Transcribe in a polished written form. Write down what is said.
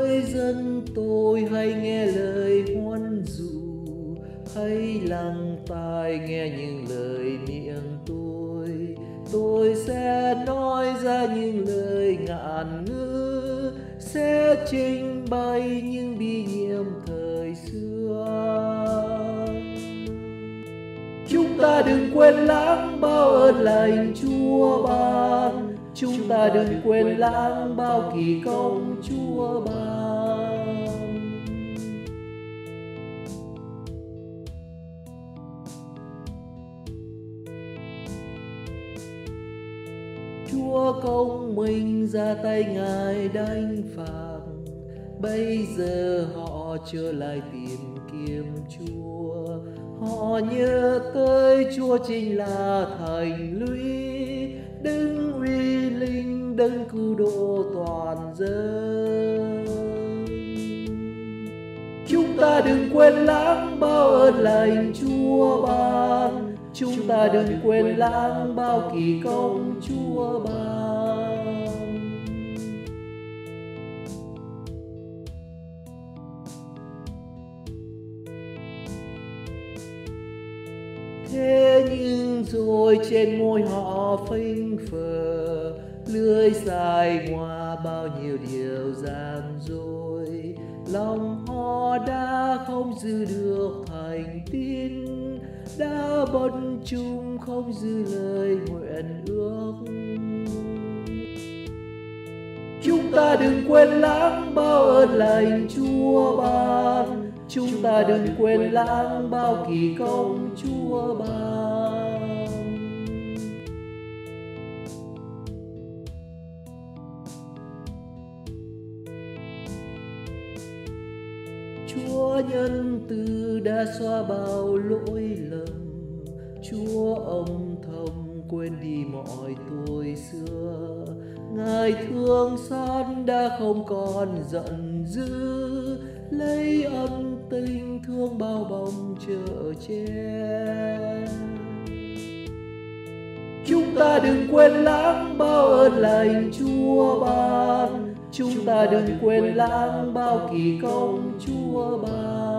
Hỡi dân tôi hãy nghe lời huấn dụ, hãy lắng tai nghe những lời miệng tôi sẽ nói ra những lời ngạn ngữ, sẽ trình bày những bí nhiệm thời xưa. Chúng ta đừng quên lãng bao ơn lành Chúa ban, chúng ta đừng quên lãng bao kỳ công Chúa ban. Chúa công minh ra tay Ngài đánh phạt, bây giờ họ trở lại tìm kiếm Chúa. Họ nhớ tới Chúa chính là thành lũy, đấng uy linh, đấng cứu độ toàn dân. Chúng ta đừng quên lãng bao ơn lành Chúa ban, chúng ta đừng quên lãng bao kỳ công Chúa ban. Thế nhưng rồi trên môi họ phinh phờ, lưỡi dài ngoa bao nhiêu điều gian dối. Lòng họ đã không giữ được thành tín, đã bất trung không giữ lời nguyện ước. Chúng ta đừng quên lãng bao ơn lành Chúa ban, chúng ta đừng quên lãng bao kỳ công Chúa ban. Chúa nhân từ đã xóa bao lỗi lầm, Chúa âm thầm quên đi mọi tội xưa. Ngài thương xót đã không còn giận dữ, lấy ân tình thương bao bọc chở che. Chúng ta đừng quên lãng bao ơn lành Chúa ban, chúng ta đừng quên lãng bao kỳ công Chúa ban.